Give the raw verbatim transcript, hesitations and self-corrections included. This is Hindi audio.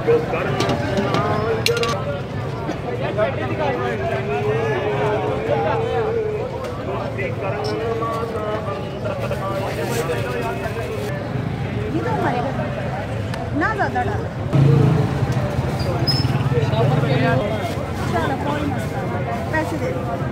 ये तो हमारे घर ना ज़्यादा डाल चलो कोई मसला पैसे दे दो।